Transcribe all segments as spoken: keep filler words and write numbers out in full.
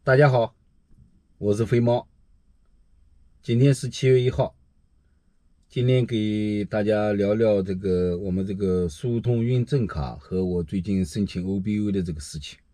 大家好，我是飞猫。今天是七月一号，今天给大家聊聊这个我们这个疏通运证卡和我最近申请 O B U 的这个事情。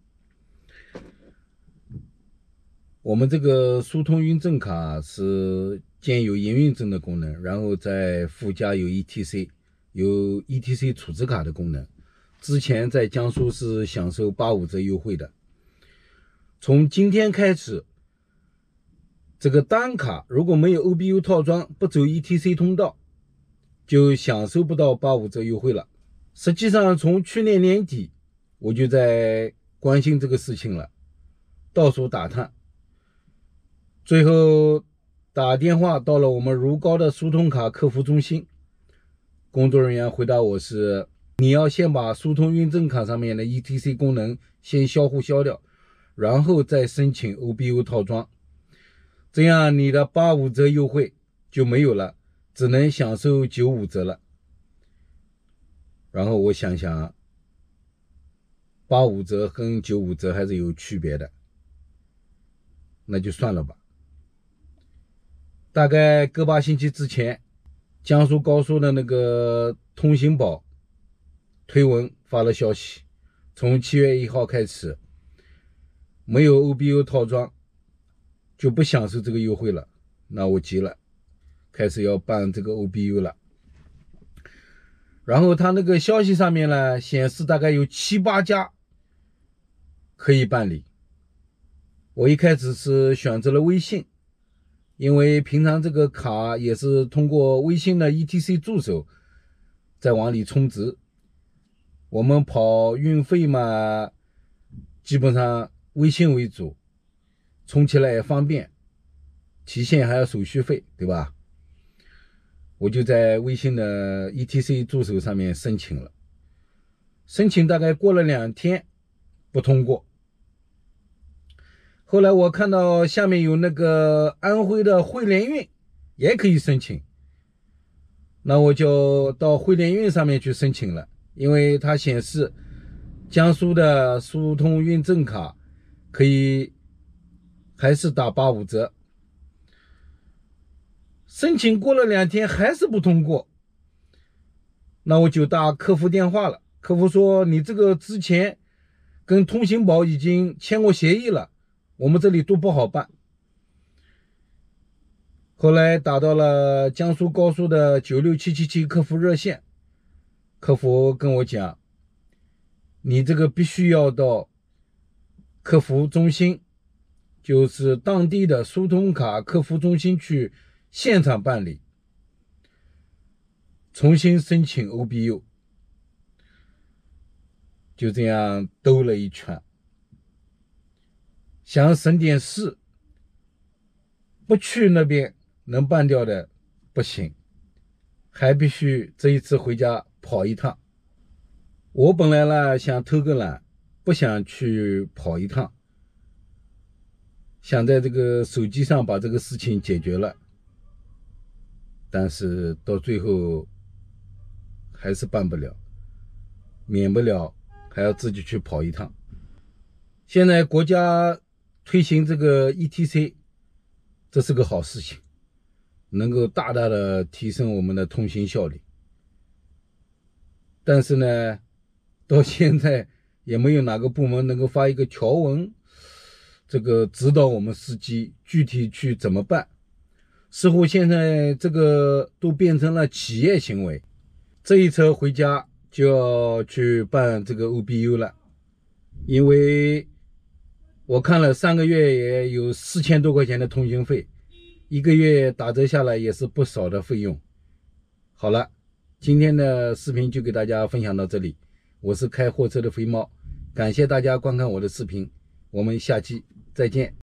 我们这个疏通运证卡是兼有营运证的功能，然后再附加有 E T C 有 E T C 储值卡的功能。之前在江苏是享受八五折优惠的。从今天开始，这个单卡如果没有 O B U 套装，不走 E T C 通道，就享受不到八五折优惠了。实际上从去年年底我就在关心这个事情了，到处打探，最后打电话到了我们如皋的疏通卡客服中心，工作人员回答我是你要先把疏通运证卡上面的 E T C 功能先销户销掉，然后再申请 O B U 套装，这样你的八五折优惠就没有了，只能享受九五折了。然后我想想，八五折跟九五折还是有区别的，那就算了吧。大概个把星期之前，江苏高速的那个通信宝推文发了消息，从七月一号开始，没有 O B U 套装就不享受这个优惠了。那我急了，开始要办这个 O B U 了。然后他那个消息上面呢，显示大概有七八家可以办理。我一开始是选择了微信，因为平常这个卡也是通过微信的 E T C 助手再往里充值，我们跑运费嘛，基本上微信为主，充起来也方便，提现还要手续费，对吧？我就在微信的 E T C 助手上面申请了，申请大概过了两天不通过。后来我看到下面有那个安徽的汇联运也可以申请，那我就到汇联运上面去申请了，因为它显示江苏的疏通运证卡可以还是打八五折。申请过了两天还是不通过，那我就打客服电话了，客服说你这个之前跟通信宝已经签过协议了，我们这里都不好办。后来打到了江苏高速的九六七七七客服热线，客服跟我讲，你这个必须要到客服中心，就是当地的疏通卡客服中心去现场办理，重新申请 O B U。 就这样兜了一圈，想省点事，不去那边能办掉的不行，还必须这一次回家跑一趟。我本来呢想偷个懒，不想去跑一趟，想在这个手机上把这个事情解决了，但是到最后还是办不了，免不了还要自己去跑一趟。现在国家推行这个 E T C， 这是个好事情，能够大大的提升我们的通行效率。但是呢，到现在也没有哪个部门能够发一个条文，这个指导我们司机具体去怎么办。似乎现在这个都变成了企业行为。这一车回家就要去办这个 O B U 了，因为我看了三个月也有四千多块钱的通行费，一个月打折下来也是不少的费用。好了，今天的视频就给大家分享到这里，我是开货车的飞猫，感谢大家观看我的视频，我们下期再见。